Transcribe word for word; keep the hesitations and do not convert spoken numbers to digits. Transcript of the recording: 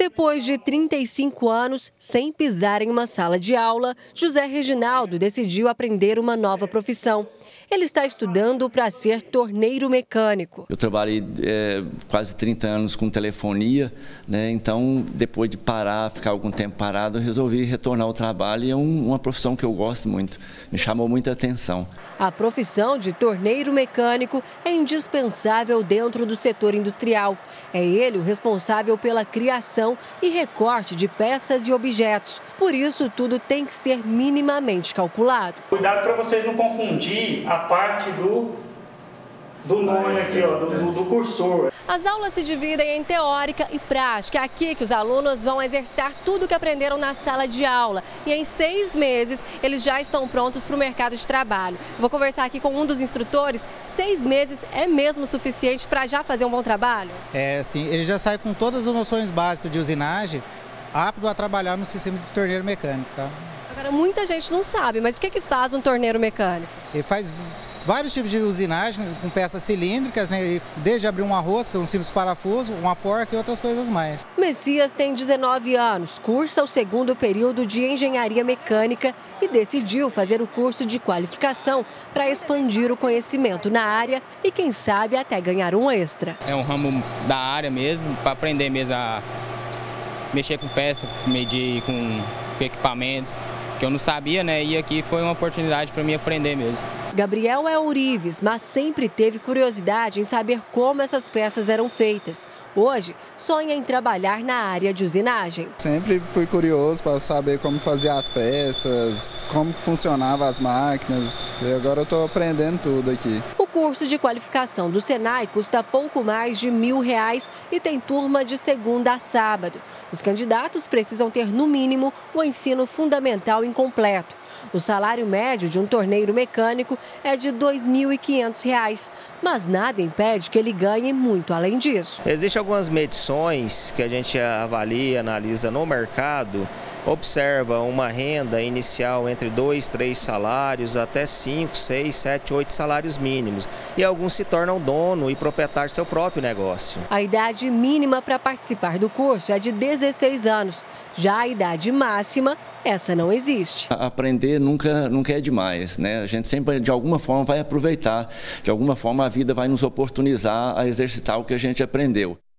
Depois de trinta e cinco anos, sem pisar em uma sala de aula, José Reginaldo decidiu aprender uma nova profissão. Ele está estudando para ser torneiro mecânico. Eu trabalhei é, quase trinta anos com telefonia, né? Então, depois de parar, ficar algum tempo parado, eu resolvi retornar ao trabalho e é um, uma profissão que eu gosto muito, me chamou muita atenção. A profissão de torneiro mecânico é indispensável dentro do setor industrial. É ele o responsável pela criação e recorte de peças e objetos. Por isso, tudo tem que ser minimamente calculado. Cuidado para vocês não confundir a parte do, do nome aqui, ó, do, do cursor. As aulas se dividem em teórica e prática. É aqui que os alunos vão exercitar tudo o que aprenderam na sala de aula. E em seis meses, eles já estão prontos para o mercado de trabalho. Vou conversar aqui com um dos instrutores. Seis meses é mesmo suficiente para já fazer um bom trabalho? É, sim. Ele já sai com todas as noções básicas de usinagem, apto a trabalhar no sistema de torneiro mecânico, tá? Agora, muita gente não sabe, mas o que é que faz um torneiro mecânico? Ele faz vários tipos de usinagem com peças cilíndricas, né? Desde abrir uma rosca, um simples parafuso, uma porca e outras coisas mais. Messias tem dezenove anos, cursa o segundo período de engenharia mecânica e decidiu fazer o curso de qualificação para expandir o conhecimento na área e, quem sabe, até ganhar um extra. É um ramo da área mesmo, para aprender mesmo a mexer com peças, medir com equipamentos, que eu não sabia, né? E aqui foi uma oportunidade para mim aprender mesmo. Gabriel é ourives, mas sempre teve curiosidade em saber como essas peças eram feitas. Hoje, sonha em trabalhar na área de usinagem. Sempre fui curioso para saber como fazer as peças, como funcionavam as máquinas, e agora eu estou aprendendo tudo aqui. O curso de qualificação do Senai custa pouco mais de mil reais e tem turma de segunda a sábado. Os candidatos precisam ter, no mínimo, o ensino fundamental incompleto. O salário médio de um torneiro mecânico é de dois mil e quinhentos reais, mas nada impede que ele ganhe muito além disso. Existem algumas medições que a gente avalia, analisa no mercado, observa uma renda inicial entre dois, três salários, até cinco, seis, sete, oito salários mínimos. E alguns se tornam dono e proprietário do seu próprio negócio. A idade mínima para participar do curso é de dezesseis anos. Já a idade máxima, essa não existe. Aprender nunca, nunca é demais, né? A gente sempre, de alguma forma, vai aproveitar. De alguma forma, a vida vai nos oportunizar a exercitar o que a gente aprendeu.